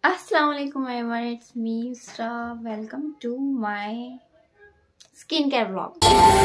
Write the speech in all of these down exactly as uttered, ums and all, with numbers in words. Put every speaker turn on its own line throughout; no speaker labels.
Assalamualaikum everyone, it's me Yusra. Welcome to my skincare vlog.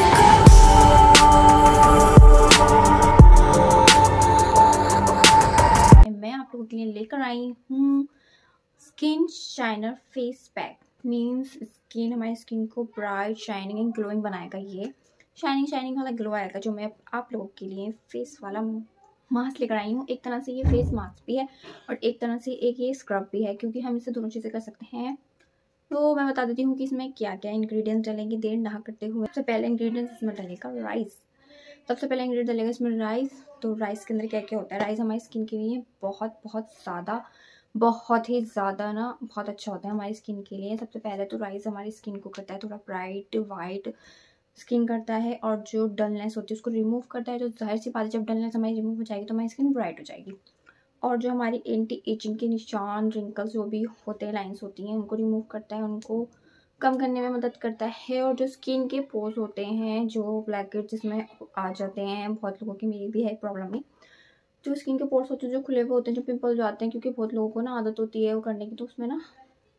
मैं आप लोगों के लिए लेकर आई हूँ skin shiner face pack. Means skin हमारी स्किन को ब्राइट शाइनिंग एंड ग्लोइंग बनाएगा। ये शाइनिंग शाइनिंग वाला ग्लो आएगा जो मैं आप लोगों के लिए फेस वाला मास्क लेकर आई हूँ। एक तरह से ये फेस मास्क भी है और एक तरह से एक ये स्क्रब भी है, क्योंकि हम इससे दोनों चीज़ें कर सकते हैं। तो मैं बता देती हूँ कि इसमें क्या क्या इंग्रेडिएंट्स डलेंगे देर ना करते हुए। सबसे पहले इंग्रेडिएंट्स इसमें डलेगा राइस। सबसे पहले इंग्रेडिएंट डलेगा इसमें राइस। तो राइस के अंदर क्या क्या होता है? राइस हमारी स्किन के लिए बहुत बहुत ज़्यादा बहुत ही ज़्यादा ना बहुत अच्छा होता है हमारी स्किन के लिए। सबसे पहले तो राइस हमारी स्किन को करता है थोड़ा ब्राइट वाइट स्किन करता है, और जो डलनेस होती है उसको रिमूव करता है। तो जाहिर सी बात है, जब डलनेस हमारी रिमूव हो जाएगी तो हमारी स्किन ब्राइट हो जाएगी। और जो हमारी एंटी एजिंग के निशान रिंकल्स जो भी होते हैं, लाइंस होती हैं, उनको रिमूव करता है, उनको कम करने में मदद करता है। और जो स्किन के पोर्स होते हैं, जो ब्लैक हेड्स जिसमें आ जाते हैं, बहुत लोगों की, मेरी भी है प्रॉब्लम में, जो स्किन के पोर्स होते हैं जो खुले हुए होते हैं, जो पिंपल जो आते हैं, क्योंकि बहुत लोगों को ना आदत होती है वो करने की, तो उसमें ना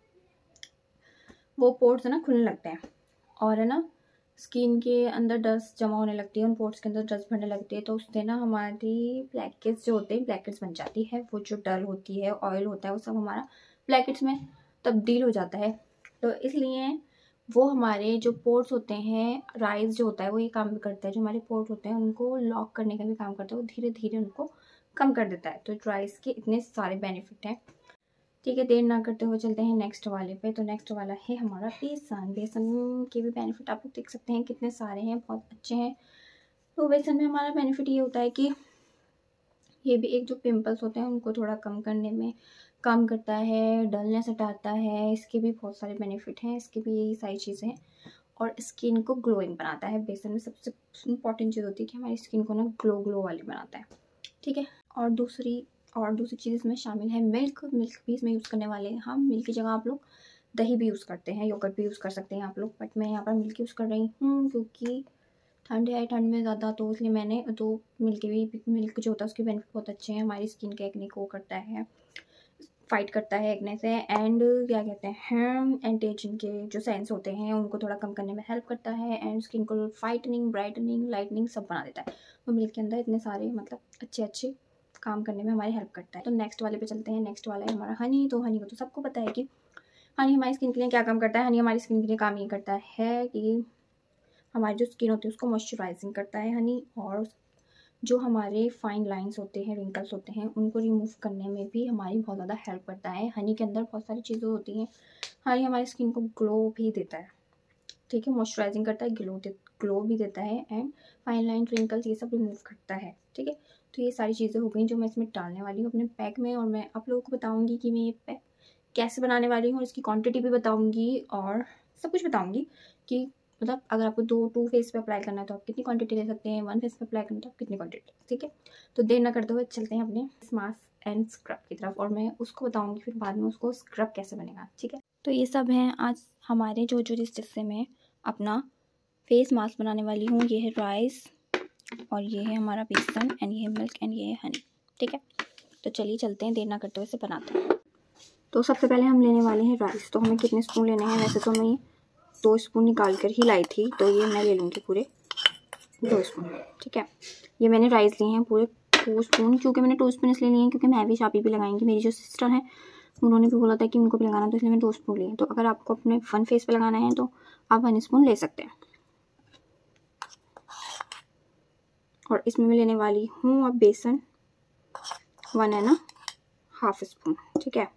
वो पोर्स है ना खुलने लगते हैं और है ना स्किन के अंदर डस्ट जमा होने लगती है, उन पोर्स के अंदर डस्ट भरने लगती है। तो उससे ना हमारी ब्लैकेट्स जो होते हैं ब्लैकेट्स बन जाती है। वो जो डल होती है, ऑयल होता है, वो सब हमारा ब्लैकेट्स में तब्दील हो जाता है। तो इसलिए वो हमारे जो पोर्स होते हैं, राइस जो होता है वो ये काम भी करता है। जो हमारे पोर्स होते हैं उनको लॉक करने का भी काम करता है, वो धीरे धीरे उनको कम कर देता है। तो राइस के इतने सारे बेनिफिट हैं। ठीक है, देर ना करते हुए चलते हैं नेक्स्ट वाले पे। तो नेक्स्ट वाला है हमारा बेसन। बेसन के भी बेनिफिट आप लोग देख सकते हैं कितने सारे हैं, बहुत अच्छे हैं। तो बेसन में हमारा बेनिफिट ये होता है कि ये भी एक जो पिंपल्स होते हैं उनको थोड़ा कम करने में काम करता है, डलनेस हटाता है। इसके भी बहुत सारे बेनिफिट हैं, इसकी भी यही सारी चीज़ें हैं। और स्किन को ग्लोइंग बनाता है। बेसन में सबसे इम्पॉर्टेंट चीज़ होती है कि हमारी स्किन को ना ग्लो ग्लो वाली बनाता है। ठीक है, और दूसरी और दूसरी चीज़ इसमें शामिल है मिल्क। मिल्क भी इसमें यूज़ करने वाले हैं हम। मिल्क की जगह आप लोग दही भी यूज़ करते हैं, योगर्ट भी यूज़ कर सकते हैं आप लोग, बट मैं यहाँ पर मिल्क यूज़ कर रही हूँ क्योंकि ठंड है, ठंड में ज़्यादा, तो इसलिए मैंने तो मिल्क भी मिल्क जो होता है उसके बेनिफिट बहुत अच्छे हैं। हमारी स्किन के एक्ने को करता है, फाइट करता है एक्ने से, एंड क्या कहते हैं एंटी एजिंग के जो साइंस होते हैं उनको थोड़ा कम करने में हेल्प करता है, एंड स्किन को फाइटनिंग ब्राइटनिंग लाइटनिंग सब बना देता है। तो मिल्क के अंदर इतने सारे मतलब अच्छे अच्छे काम करने में हमारी हेल्प करता है। तो नेक्स्ट वाले पे चलते हैं। नेक्स्ट वाला है हमारा हनी। तो हनी को तो सबको पता है कि हनी हमारी स्किन के लिए क्या काम करता है। हनी हमारी स्किन के लिए काम ये करता है कि हमारी जो स्किन होती है उसको मॉइस्चराइजिंग करता है हनी, और जो हमारे फाइन लाइंस होते हैं, रिंकल्स होते हैं, उनको रिमूव करने में भी हमारी बहुत ज़्यादा हेल्प करता है। हनी के अंदर बहुत सारी चीज़ें होती हैं। हनी हमारी स्किन को ग्लो भी देता है। ठीक है, मॉइस्चराइजिंग करता है, ग्लो दे ग्लो भी देता है, एंड फाइन लाइन रिंकल्स ये सब रिमूव करता है। ठीक है, तो ये सारी चीज़ें हो गई जो मैं इसमें डालने वाली हूँ अपने पैक में। और मैं आप लोगों को बताऊँगी कि मैं ये पैक कैसे बनाने वाली हूँ, इसकी क्वांटिटी भी बताऊँगी और सब कुछ बताऊँगी कि मतलब अगर आपको दो टू फेस पे अप्लाई करना है तो आप कितनी क्वांटिटी ले सकते हैं, वन फेस पे अप्लाई करना है तो आप कितनी क्वांटिटी। ठीक है, तो देर ना करते हुए चलते हैं अपने मास्क एंड स्क्रब की तरफ, और मैं उसको बताऊँगी फिर बाद में उसको स्क्रब कैसे बनेगा। ठीक है, तो ये सब हैं आज हमारे जो जो जिस जिससे मैं अपना फेस मास्क बनाने वाली हूँ। ये है राइस, और ये है हमारा बेसन, एंड ये है मिल्क, एंड ये है हनी। ठीक है, तो चलिए चलते हैं, देर ना करते हुए इसे बनाते हैं। तो सबसे पहले हम लेने वाले हैं राइस। तो हमें कितने स्पून लेने हैं? वैसे तो मैं दो स्पून निकाल कर ही लाई थी, तो ये मैं ले लूँगी पूरे दो स्पून। ठीक है, ये मैंने राइस लिए हैं पूरे टू स्पून। क्योंकि मैंने टू स्पून इसलिए लिए हैं क्योंकि मैं भी शापी भी लगाएंगी, मेरी जो सिस्टर हैं उन्होंने भी बोला था कि उनको भी लगाना, तो इसलिए मैं दो स्पून लिए। तो अगर आपको अपने वन फेस पे लगाना है तो आप वन स्पून ले सकते हैं। और इसमें मैं लेने वाली हूँ अब बेसन, वन है ना हाफ स्पून। ठीक है,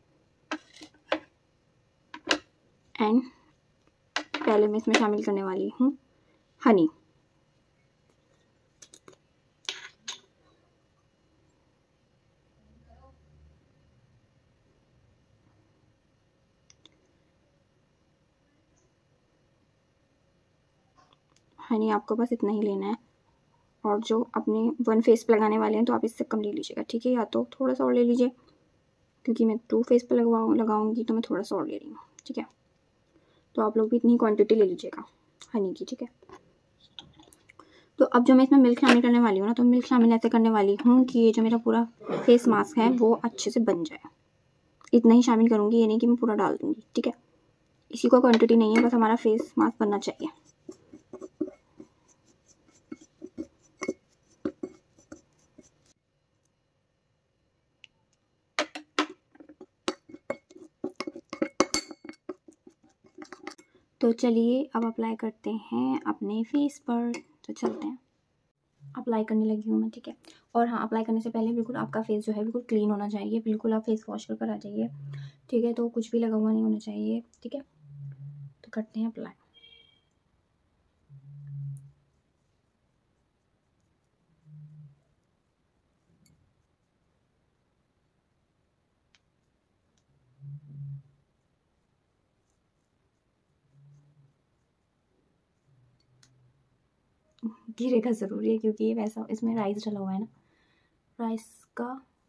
एंड पहले मैं इसमें शामिल करने वाली हूँ हनी। हनी आपको बस इतना ही लेना है, और जो अपने वन फेस पे लगाने वाले हैं तो आप इससे कम ले लीजिएगा। ठीक है, या तो थोड़ा सा और ले लीजिए, क्योंकि मैं टू फेस पे लगवाऊँ लगाऊंगी तो मैं थोड़ा सा और ले रही हूँ। ठीक है, तो आप लोग भी इतनी क्वांटिटी ले लीजिएगा हनी की। ठीक है, तो अब जो मैं इसमें मिल्क शामिल करने वाली हूँ ना, तो मिल्क शामिल ऐसे करने वाली हूँ कि ये जो मेरा पूरा फेस मास्क है वो अच्छे से बन जाए। इतना ही शामिल करूँगी, ये नहीं कि मैं पूरा डाल दूँगी, ठीक है। इसी को क्वांटिटी नहीं है, बस हमारा फेस मास्क बनना चाहिए। तो चलिए अब अप्लाई करते हैं अपने फेस पर। तो चलते हैं, अप्लाई करने लगी हूँ मैं, ठीक है। और हाँ, अप्लाई करने से पहले बिल्कुल आपका फेस जो है बिल्कुल क्लीन होना चाहिए, बिल्कुल आप फेस वॉश कर कर आ जाइए, ठीक है। तो कुछ भी लगा हुआ नहीं होना चाहिए, ठीक है। तो करते हैं अप्लाई। गिरेगा ज़रूरी है क्योंकि ये वैसा इसमें राइस डला हुआ है ना, राइस का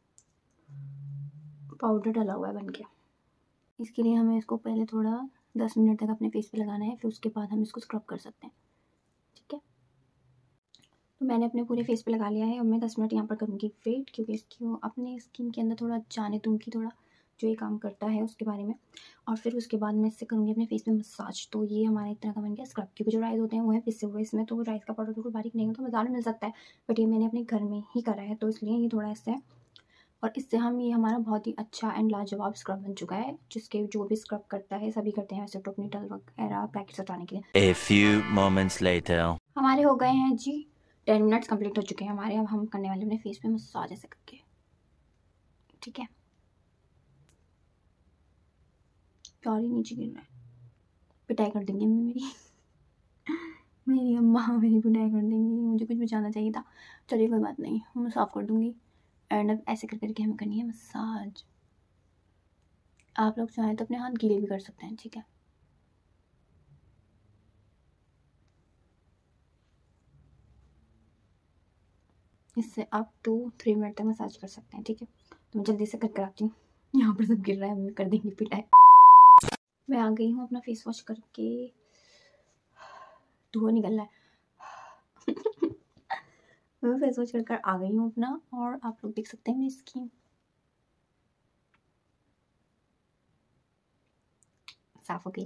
पाउडर डला हुआ है बन के। इसके लिए हमें इसको पहले थोड़ा दस मिनट तक अपने फेस पे लगाना है, फिर उसके बाद हम इसको स्क्रब कर सकते हैं, ठीक है। तो मैंने अपने पूरे फेस पे लगा लिया है। अब मैं दस मिनट यहाँ पर करूँगी वेट, क्योंकि इसकी वो अपने स्किन के अंदर थोड़ा जाने दूँगी, थोड़ा जो ये काम करता है उसके बारे में। और फिर उसके बाद मैं इससे करूँगी अपने फेस पे मसाज। तो ये हमारा एक तरह का बन गया स्क्रब, क्योंकि जो राइस होते हैं वो है पिसे हुए, इसमें तो राइस का पाउडर बिल्कुल बारीक नहीं होता, बाजार में मिल सकता है, बट ये मैंने अपने घर में ही करा है, तो इसलिए ये थोड़ा इससे, और इससे हम ये हमारा बहुत ही अच्छा एंड लाजवाब स्क्रब बन चुका है, जिसके जो भी स्क्रब करता है सभी करते हैं वैसे तो अपनी डल वगैरह पैकेट्स हटाने के लिए।
A few moments later.
हमारे हो गए हैं जी टेन मिनट्स कंप्लीट हो चुके हैं हमारे। अब हम करने वाले अपने फेस पे मसाज ऐसे करके, ठीक है। प्यार ही नीचे गिर रहा है, पिटाई कर देंगी अम्मी मेरी मेरी अम्मा मेरी पिटाई कर देंगी, मुझे कुछ बचाना चाहिए था। चलिए कोई बात नहीं, मैं साफ़ कर दूँगी। एंड अब ऐसे कर करके हमें करनी है मसाज। आप लोग चाहें तो अपने हाथ गीले भी कर सकते हैं, ठीक है। इससे आप टू थ्री मिनट तक मसाज कर सकते हैं, ठीक है। तो मैं जल्दी से कर कर आती हूँ, यहाँ पर सब गिर रहा है, मम्मी कर देंगी पिटाई। मैं आ गई हूँ अपना फेस वॉश करके, धुआं निकल रहा है मैं फेस वॉश कर कर आ गई हूँ अपना, और आप लोग देख सकते हैं मेरी स्किन साफ हो गई।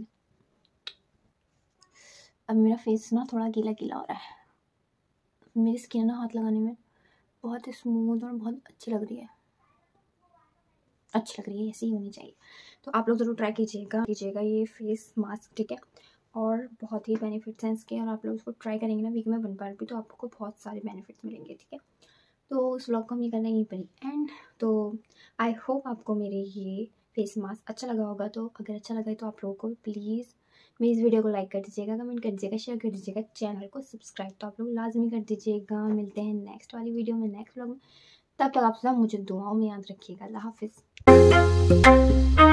अब मेरा फेस ना थोड़ा गीला गीला हो रहा है। मेरी स्किन ना हाथ लगाने में बहुत ही स्मूथ और बहुत अच्छी लग रही है, अच्छी लग रही है, ऐसी ही होनी चाहिए। तो आप लोग ज़रूर ट्राई कीजिएगा कीजिएगा ये फेस मास्क, ठीक है। और बहुत ही बेनिफिट्स हैं इसके, और आप लोग इसको ट्राई करेंगे ना वीक में वन बार भी, तो आपको बहुत सारे बेनिफिट्स मिलेंगे, ठीक है। तो उस व्लॉग को हम ये करना यहीं पर ही एंड। तो आई होप आपको मेरे ये फेस मास्क अच्छा लगा होगा। तो अगर अच्छा लगा है तो आप लोगों को प्लीज़ मेरी इस वीडियो को लाइक कर दीजिएगा, कमेंट कर दीजिएगा, शेयर कर दीजिएगा, चैनल को सब्सक्राइब तो आप लोग लाजमी कर दीजिएगा। मिलते हैं नेक्स्ट वाली वीडियो में, नेक्स्ट व्लॉग में। तब तक आप सब मुझे दुआओं में याद रखिएगा। अल्लाह हाफिज़।